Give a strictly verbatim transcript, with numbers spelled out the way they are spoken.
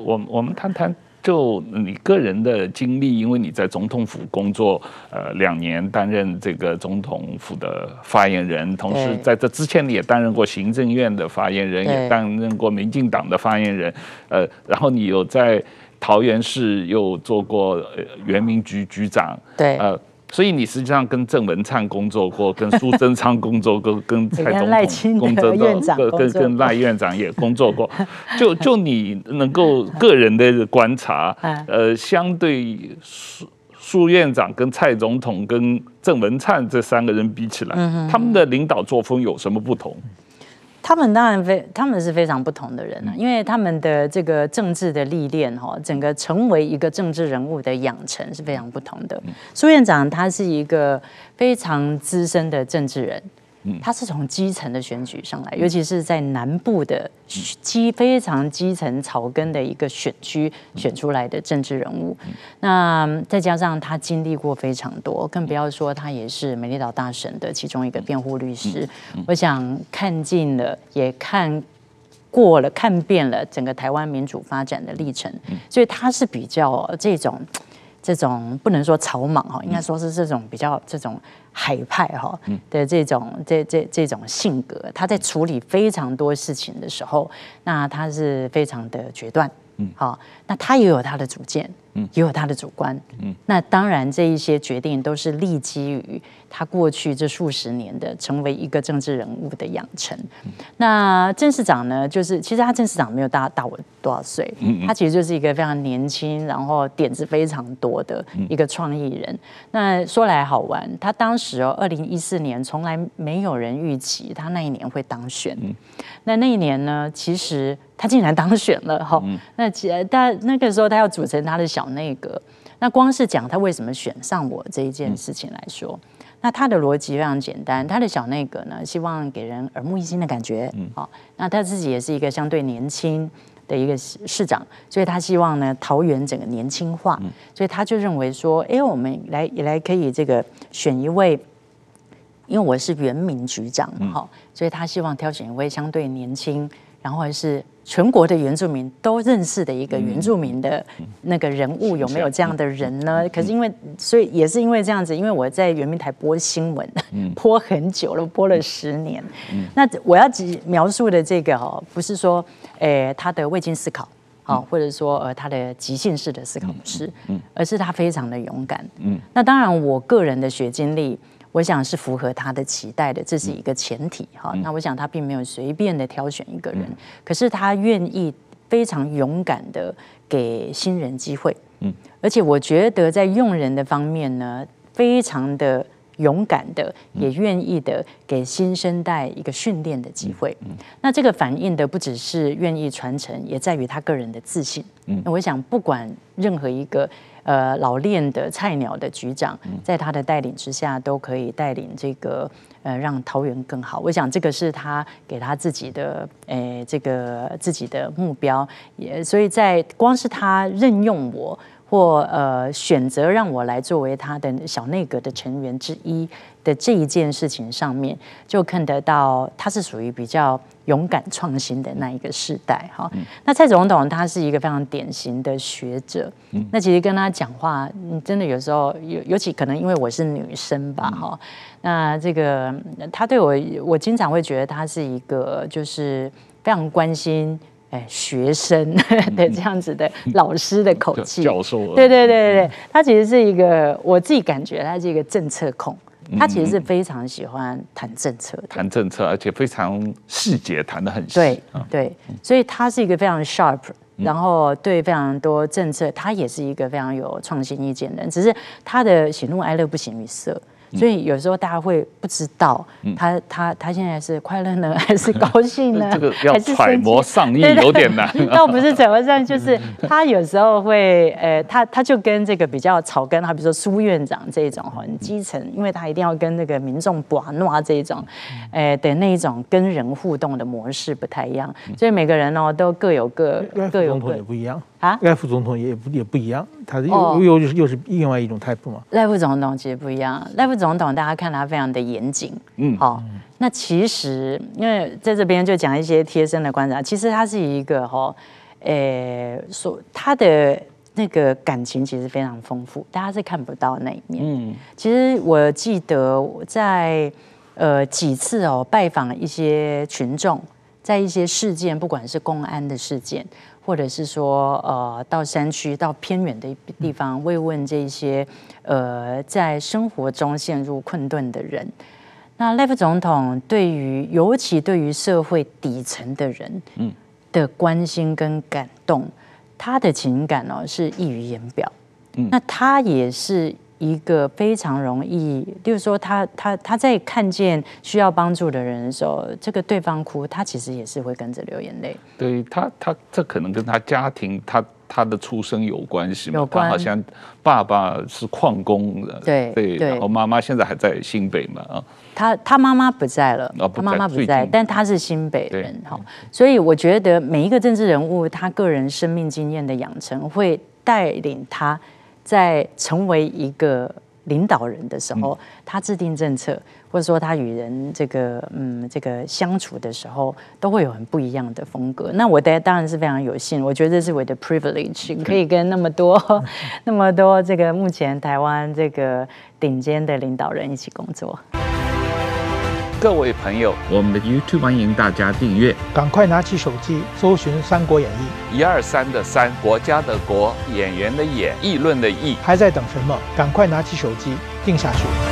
我我们谈谈。就你个人的经历，因为你在总统府工作，呃，两年担任这个总统府的发言人，同时在这之前你也担任过行政院的发言人，也担任过民进党的发言人，呃，然后你有在桃园市又做过原民局局长， 对， 呃。所以你实际上跟郑文灿工作过，跟苏贞昌工作过，跟蔡总统工作过，跟跟赖院长也工作过。就就你能够个人的观察，呃，相对苏苏院长跟蔡总统跟郑文灿这三个人比起来，嗯、他们的领导作风有什么不同？ 他们当然非，他们是非常不同的人啊，因为他们的这个政治的历练哈，整个成为一个政治人物的养成是非常不同的。苏院长他是一个非常资深的政治人，他是从基层的选举上来，尤其是在南部的基非常基层草根的一个选区选出来的政治人物。那再加上他经历过非常多，更不要说他也是美丽岛大审的其中一个辩护律师。我想看尽了，也看过了，看遍了整个台湾民主发展的历程，所以他是比较这种。这种不能说草莽哈，应该说是这种比较这种海派哈的这种这这这种性格，他在处理非常多事情的时候，那他是非常的决断，嗯，好，那他也有他的主见，嗯，也有他的主观，嗯，那当然这一些决定都是立基于他过去这数十年的成为一个政治人物的养成。那郑市长呢，就是其实他郑市长没有大大我多少岁，他其实就是一个非常年轻，然后点子非常多的一个创意人。那说来好玩，他当时哦，二零一四年从来没有人预期他那一年会当选。那那一年呢，其实他竟然当选了哈。那其他那个时候他要组成他的小内阁，那光是讲他为什么选上我这一件事情来说。那他的逻辑非常简单，他的小内阁呢，希望给人耳目一新的感觉，好，那他自己也是一个相对年轻的一个市长，所以他希望呢桃园整个年轻化，所以他就认为说，哎，我们来也来可以这个选一位，因为我是原民局长，好，所以他希望挑选一位相对年轻，然后是全国的原住民都认识的一个原住民的那个人物，有没有这样的人呢？可是因为，所以也是因为这样子，因为我在原民台播新闻，播很久了，播了十年。那我要描述的这个哦，不是说，诶，他的未经思考，好，或者说呃他的即兴式的思考不是，而是他非常的勇敢。那当然，我个人的学经历。我想是符合他的期待的，这是一个前提哈。那我想他并没有随便的挑选一个人，可是他愿意非常勇敢的给新人机会，嗯，而且我觉得在用人的方面呢，非常的勇敢的，也愿意的给新生代一个训练的机会。那这个反映的不只是愿意传承，也在于他个人的自信。那我想不管任何一个。呃，老练的菜鸟的局长，在他的带领之下，都可以带领这个呃，让桃园更好。我想这个是他给他自己的，诶、呃，这个自己的目标。也所以在光是他任用我，或呃选择让我来作为他的小内阁的成员之一的这一件事情上面，就看得到他是属于比较勇敢创新的那一个世代哈。嗯、那蔡总统他是一个非常典型的学者，嗯、那其实跟他讲话，真的有时候尤尤其可能因为我是女生吧哈，嗯、那这个他对我，我经常会觉得他是一个就是非常关心。学生的这样子的老师的口气， 教授， 对对对对对，他其实是一个，我自己感觉他是一个政策控，他其实是非常喜欢谈政策的， 谈政策，而且非常细节谈得很细， 对对，所以他是一个非常 sharp，然后对非常多政策，他也是一个非常有创新意见的人，只是他的喜怒哀乐不形于色。所以有时候大家会不知道他他他现在是快乐呢，还是高兴呢？ 这个要揣摩上意有点难。 倒不是揣摩上意，就是他有时候会，呃，他他就跟这个比较草根，他比如说苏院长这种很基层，因为他一定要跟那个民众把诺这种，呃的那一种跟人互动的模式不太一样，所以每个人哦都各有各各有各也不一样啊。赖副总统也不也不一样，他又又又是又是另外一种 type 嘛。 赖副总统其实不一样，赖副总总统大家看他非常的严谨，嗯，好、哦，那其实因为在这边就讲一些贴身的观察，其实他是一个哈， 呃，所他的那个感情其实非常丰富，大家是看不到那一面。嗯，其实我记得我在呃几次哦拜访一些群众，在一些事件，不管是公安的事件，或者是说呃到山区、到偏远的地方慰问这些呃在生活中陷入困顿的人。那赖副总统对于，尤其对于社会底层的人，嗯，的关心跟感动，他的情感哦是溢于言表。嗯，那他也是一个非常容易，例如说他他他在看见需要帮助的人的时候，这个对方哭，他其实也是会跟着流眼泪。 对他，他这可能跟他家庭他。他的出生有关系嘛？ 有关， 他好像爸爸是矿工的， 对对，然后妈妈现在还在新北嘛啊。 他他妈妈不在了， 哦、 他妈妈不在，但他是新北人哈，所以我觉得每一个政治人物，他个人生命经验的养成，会带领他在成为一个领导人的时候，嗯、他制定政策，或者说他与人这个嗯这个相处的时候，都会有很不一样的风格。那我当然是非常有幸，我觉得这是我的 privilege， 可以跟那么多那么多这个目前台湾这个顶尖的领导人一起工作。 各位朋友，我们的 YouTube 欢迎大家订阅， 赶快拿起手机搜寻《三国演义》， 一二三的三，国家的国，演员的演，议论的议， 还在等什么？赶快拿起手机定下去。